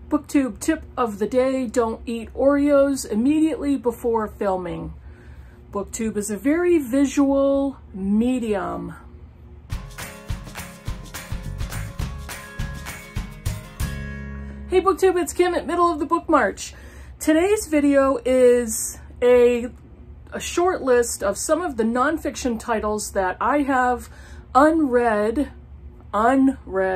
Booktube tip of the day: don't eat Oreos immediately before filming. Booktube is a very visual medium. Hey Booktube, it's Kim at Middle of the Book March. Today's video is a short list of some of the nonfiction titles that I have unread on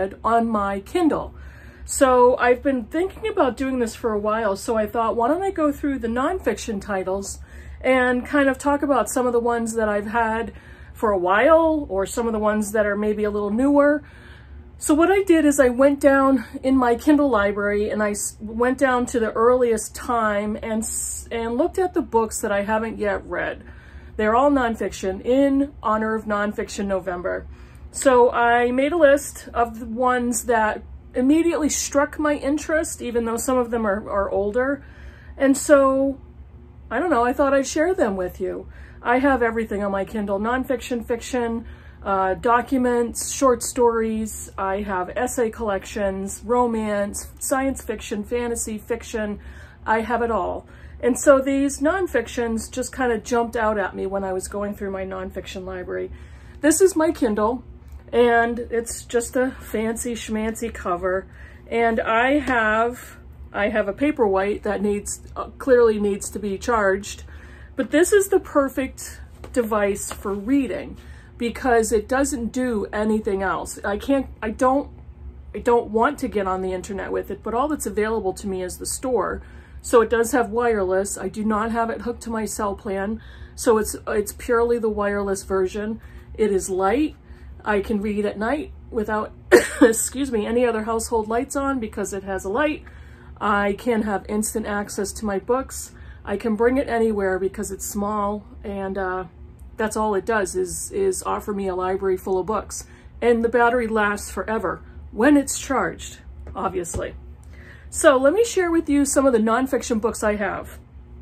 my Kindle. So I've been thinking about doing this for a while, so I thought, why don't I go through the nonfiction titles and kind of talk about some of the ones that I've had for a while, or some of the ones that are maybe a little newer. So what I did is I went down in my Kindle library and I went down to the earliest time and looked at the books that I haven't yet read. They're all nonfiction in honor of Nonfiction November. So I made a list of the ones that immediately struck my interest, even though some of them are older. And so, I don't know, I thought I'd share them with you. I have everything on my Kindle: nonfiction, fiction, documents, short stories. I have essay collections, romance, science fiction, fantasy fiction. I have it all. And so these nonfictions just kind of jumped out at me when I was going through my nonfiction library. This is my Kindle, and it's just a fancy schmancy cover. And I have a Paperwhite that clearly needs to be charged, but this is the perfect device for reading because it doesn't do anything else. I don't want to get on the internet with it, but all that's available to me is the store. So it does have wireless. I do not have it hooked to my cell plan, so it's purely the wireless version. It is light. I can read at night without, excuse me, any other household lights on because it has a light. I can have instant access to my books. I can bring it anywhere because it's small, and that's all it does is offer me a library full of books. And the battery lasts forever when it's charged, obviously. So let me share with you some of the nonfiction books I have.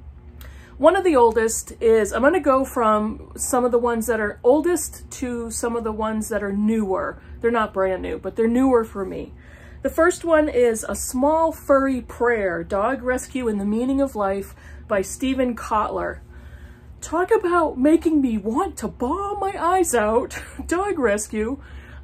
One of the oldest is, I'm going to go from some of the ones that are oldest to some of the ones that are newer. They're not brand new, but they're newer for me. The first one is A Small Furry Prayer, Dog Rescue and the Meaning of Life by Steven Kotler. Talk about making me want to bawl my eyes out. Dog rescue.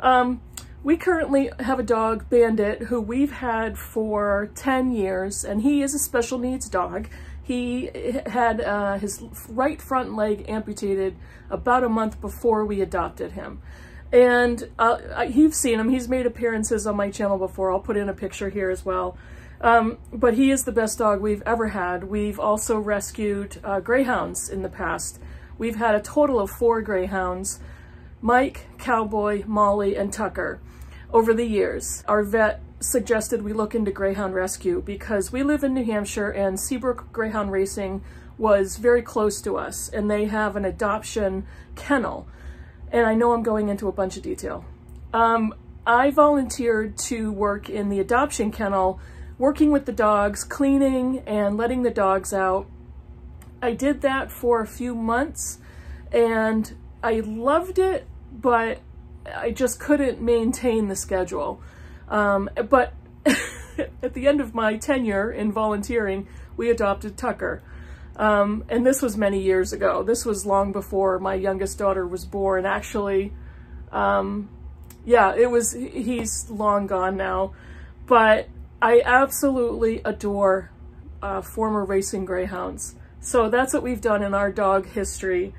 We currently have a dog, Bandit, who we've had for 10 years, and he is a special needs dog. He had his right front leg amputated about a month before we adopted him. And you've seen him. He's made appearances on my channel before. I'll put in a picture here as well. But he is the best dog we've ever had. We've also rescued greyhounds in the past. We've had a total of 4 greyhounds: Mike, Cowboy, Molly, and Tucker over the years. Our vet suggested we look into greyhound rescue because we live in New Hampshire and Seabrook Greyhound Racing was very close to us, and they have an adoption kennel. And I know I'm going into a bunch of detail. I volunteered to work in the adoption kennel, working with the dogs, cleaning and letting the dogs out. I did that for a few months and I loved it, but I just couldn't maintain the schedule. But at the end of my tenure in volunteering, we adopted Tucker. And this was many years ago. This was long before my youngest daughter was born. Actually, yeah, he's long gone now. But I absolutely adore former racing greyhounds. So that's what we've done in our dog history.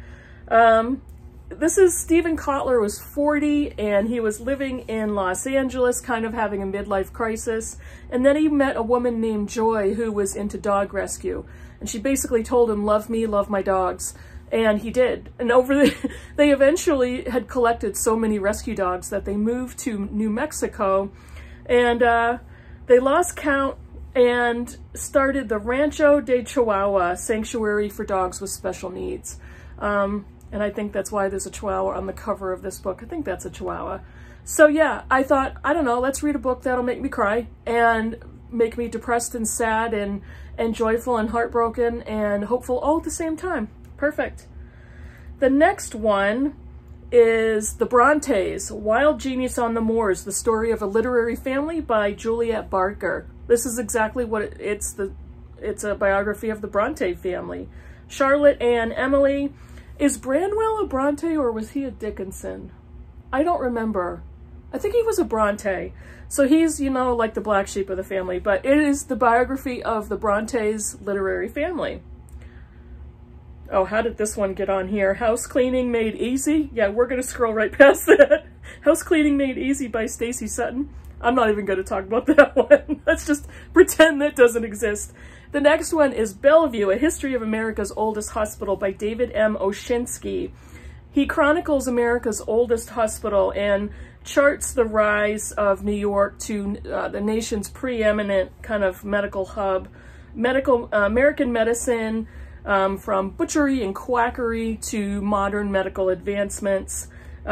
This is Steven Kotler was 40 and he was living in Los Angeles, kind of having a midlife crisis. And then he met a woman named Joy who was into dog rescue. And she basically told him, love me, love my dogs. And he did. And they eventually had collected so many rescue dogs that they moved to New Mexico. And they lost count and started the Rancho de Chihuahua Sanctuary for Dogs with Special Needs. And I think that's why there's a Chihuahua on the cover of this book. I think that's a Chihuahua. So yeah, I thought, I don't know, let's read a book that'll make me cry and make me depressed and sad and joyful and heartbroken and hopeful all at the same time. Perfect. The next one is The Brontes, Wild Genius on the Moors, The Story of a Literary Family by Juliet Barker. This is exactly what it's a biography of the Bronte family. Charlotte and Emily. Is Branwell a Bronte or was he a Dickinson? I don't remember. I think he was a Bronte. So he's, you know, like the black sheep of the family, but it is the biography of the Brontes literary family. Oh, how did this one get on here? House Cleaning Made Easy. Yeah, we're going to scroll right past that. House Cleaning Made Easy by Stacey Sutton. I'm not even going to talk about that one. Let's just pretend that doesn't exist. The next one is Bellevue, A History of America's Oldest Hospital by David M. Oshinsky. He chronicles America's oldest hospital and charts the rise of New York to the nation's preeminent kind of medical hub. American medicine, from butchery and quackery to modern medical advancements.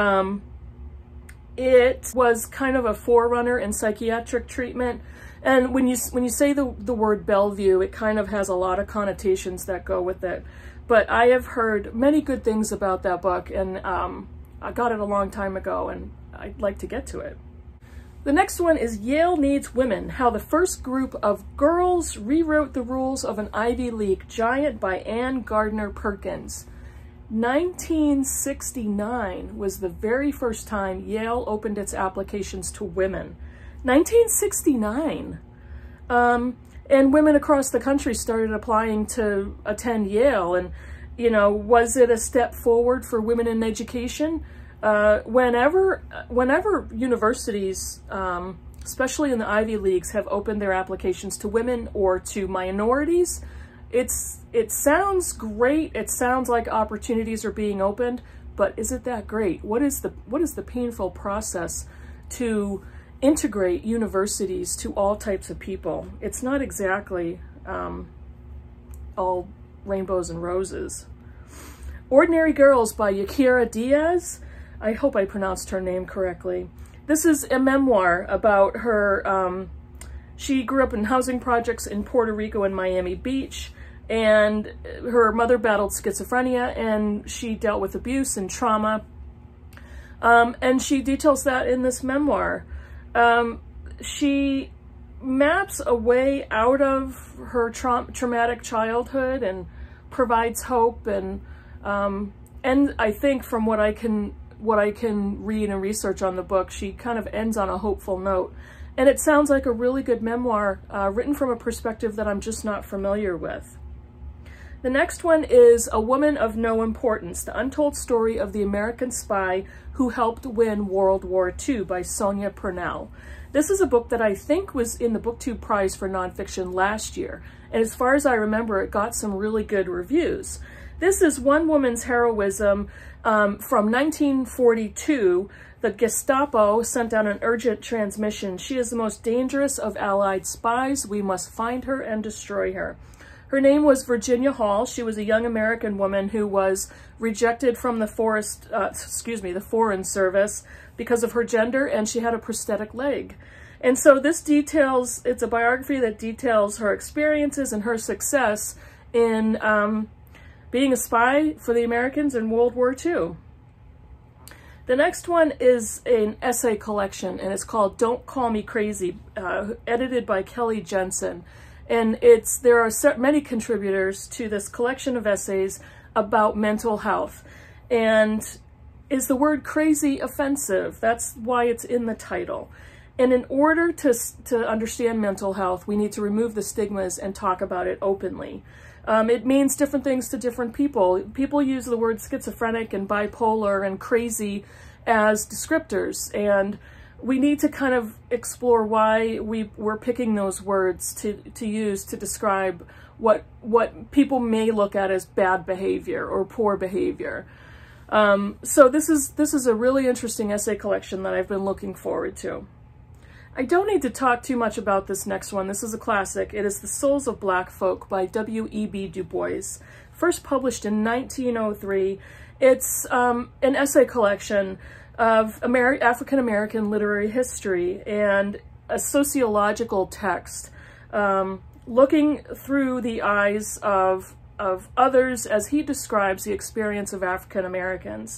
It was kind of a forerunner in psychiatric treatment. And when you say the word Bellevue, it kind of has a lot of connotations that go with it. But I have heard many good things about that book, and I got it a long time ago, and I'd like to get to it. The next one is Yale Needs Women, How the First Group of Girls Rewrote the Rules of an Ivy League Giant by Anne Gardner Perkins. 1969 was the very first time Yale opened its applications to women. 1969. And women across the country started applying to attend Yale. And, you know, was it a step forward for women in education? Whenever universities, especially in the Ivy Leagues, have opened their applications to women or to minorities, it sounds great. It sounds like opportunities are being opened, but is it that great? What is the painful process to integrate universities to all types of people? It's not exactly all rainbows and roses. Ordinary Girls by Yakira Diaz. I hope I pronounced her name correctly. This is a memoir about her. She grew up in housing projects in Puerto Rico and Miami Beach, and her mother battled schizophrenia, and she dealt with abuse and trauma. And she details that in this memoir. She maps a way out of her traumatic childhood and provides hope, and I think from what I can read and research on the book, she kind of ends on a hopeful note. And it sounds like a really good memoir written from a perspective that I'm just not familiar with. The next one is A Woman of No Importance, The Untold Story of the American Spy Who Helped Win World War II by Sonia Purnell. This is a book that I think was in the Booktube Prize for Nonfiction last year. And as far as I remember, it got some really good reviews. This is one woman's heroism from 1942. The Gestapo sent out an urgent transmission. She is the most dangerous of Allied spies. We must find her and destroy her. Her name was Virginia Hall. She was a young American woman who was rejected from the Foreign Service because of her gender, and she had a prosthetic leg. And so this details, it's a biography that details her experiences and her success in being a spy for the Americans in World War II. The next one is an essay collection, and it's called Don't Call Me Crazy, edited by Kelly Jensen. And there are many contributors to this collection of essays about mental health. And is the word crazy offensive? That's why it's in the title. And in order to understand mental health, we need to remove the stigmas and talk about it openly. It means different things to different people. People use the word schizophrenic and bipolar and crazy as descriptors, and we need to kind of explore why we're picking those words to use to describe what people may look at as bad behavior or poor behavior. So this is a really interesting essay collection that I've been looking forward to. I don't need to talk too much about this next one. This is a classic. It is The Souls of Black Folk by W.E.B. Du Bois, first published in 1903. It's an essay collection of African-American literary history and a sociological text, looking through the eyes of others as he describes the experience of African Americans.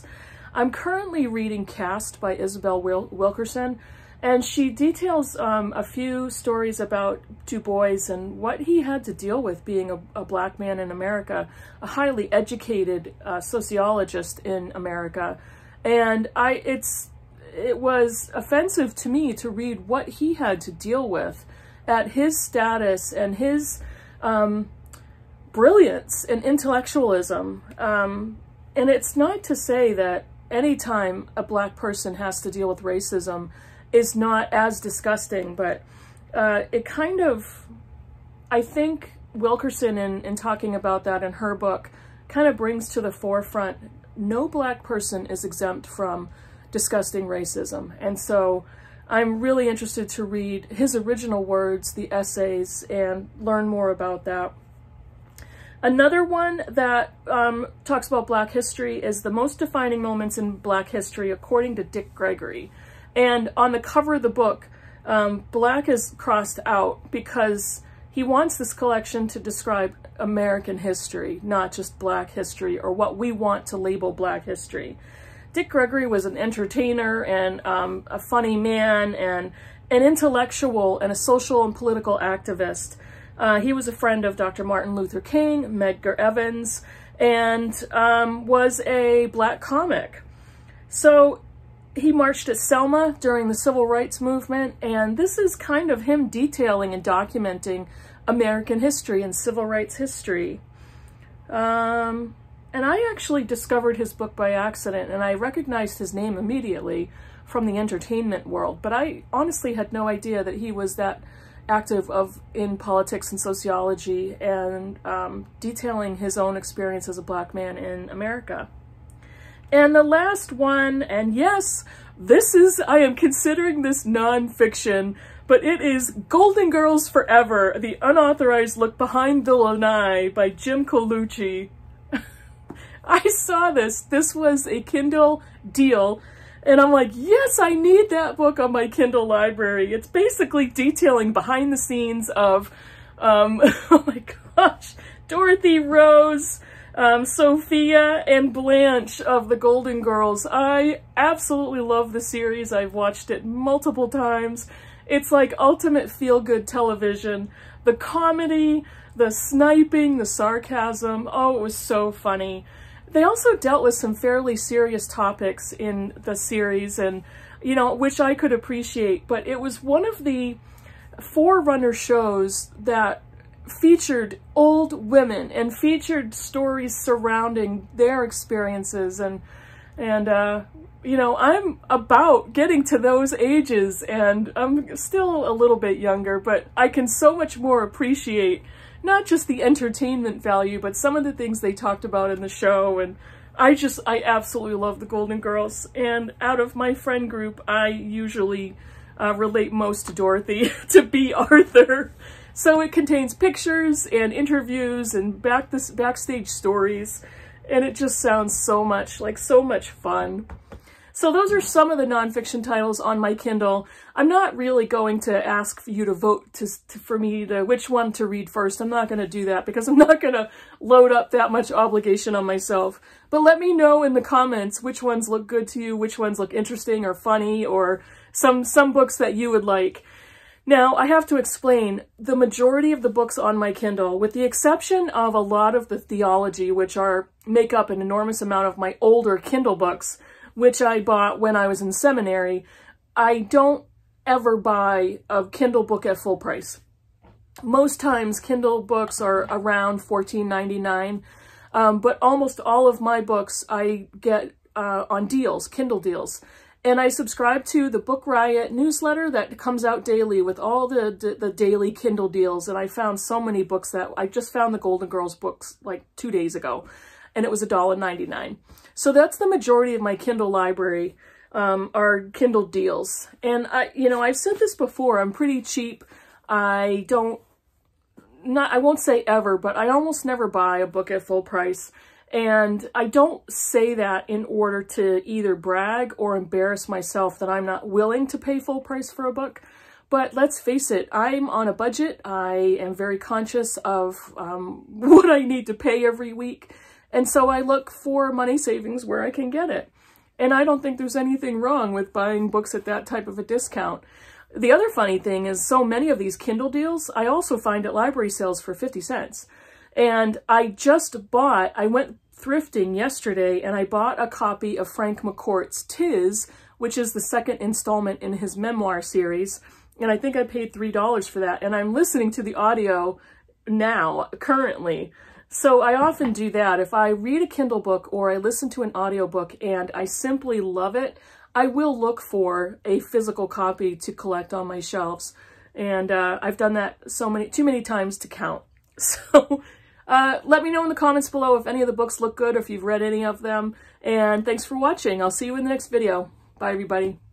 I'm currently reading Caste by Isabel Wilkerson, and she details a few stories about Du Bois and what he had to deal with being a black man in America, a highly educated sociologist in America. And it was offensive to me to read what he had to deal with at his status and his brilliance and intellectualism. And it's not to say that anytime a black person has to deal with racism is not as disgusting, but it kind of, I think Wilkerson in talking about that in her book kind of brings to the forefront, no black person is exempt from disgusting racism. And so I'm really interested to read his original words, the essays, and learn more about that. Another one that talks about Black history is The Most Defining Moments in Black History, according to Dick Gregory. And on the cover of the book, Black is crossed out because he wants this collection to describe American history, not just Black history or what we want to label Black history. Dick Gregory was an entertainer and a funny man and an intellectual and a social and political activist. He was a friend of Dr. Martin Luther King, Medgar Evans, and was a black comic. So he marched at Selma during the Civil Rights Movement, and this is kind of him detailing and documenting American history and civil rights history. And I actually discovered his book by accident, and I recognized his name immediately from the entertainment world, but I honestly had no idea that he was that active in politics and sociology and detailing his own experience as a black man in America. And the last one, and yes, I am considering this nonfiction, but it is Golden Girls Forever, The Unauthorized Look Behind the Lanai by Jim Colucci. I saw this. This was a Kindle deal, and I'm like, yes, I need that book on my Kindle library. It's basically detailing behind the scenes of, oh my gosh, Dorothy, Rose, Sophia, and Blanche of the Golden Girls. I absolutely love the series. I've watched it multiple times. It's like ultimate feel-good television. The comedy, the sniping, the sarcasm, oh, it was so funny. They also dealt with some fairly serious topics in the series, and, you know, which I could appreciate, but it was one of the forerunner shows that featured old women and featured stories surrounding their experiences, and you know, I'm about getting to those ages, and I'm still a little bit younger, but I can so much more appreciate not just the entertainment value, but some of the things they talked about in the show. And I absolutely love the Golden Girls. And out of my friend group, I usually relate most to Dorothy, to B. Arthur. So it contains pictures and interviews and backstage stories. And it just sounds so much fun. So those are some of the nonfiction titles on my Kindle. I'm not really going to ask for you to vote for me to which one to read first. I'm not going to do that because I'm not going to load up that much obligation on myself. But let me know in the comments which ones look good to you, which ones look interesting or funny, or some books that you would like. Now, I have to explain, the majority of the books on my Kindle, with the exception of a lot of the theology, which make up an enormous amount of my older Kindle books, which I bought when I was in seminary, I don't ever buy a Kindle book at full price. Most times Kindle books are around $14.99, but almost all of my books I get on deals, Kindle deals. And I subscribe to the Book Riot newsletter that comes out daily with all the daily Kindle deals, and I found so many books that I just found the Golden Girls books like 2 days ago, and it was $1.99. So that's the majority of my Kindle library, are Kindle deals. And I've said this before, I'm pretty cheap. I won't say ever, but I almost never buy a book at full price. And I don't say that in order to either brag or embarrass myself that I'm not willing to pay full price for a book. But let's face it, I'm on a budget. I am very conscious of what I need to pay every week. And so I look for money savings where I can get it. And I don't think there's anything wrong with buying books at that type of a discount. The other funny thing is so many of these Kindle deals, I also find at library sales for 50 cents. And I went thrifting yesterday and I bought a copy of Frank McCourt's Tis, which is the second installment in his memoir series. And I think I paid $3 for that. And I'm listening to the audio now, currently. So I often do that. If I read a Kindle book or I listen to an audiobook and I simply love it, I will look for a physical copy to collect on my shelves. And I've done that too many times to count. So let me know in the comments below if any of the books look good or if you've read any of them. And thanks for watching. I'll see you in the next video. Bye, everybody.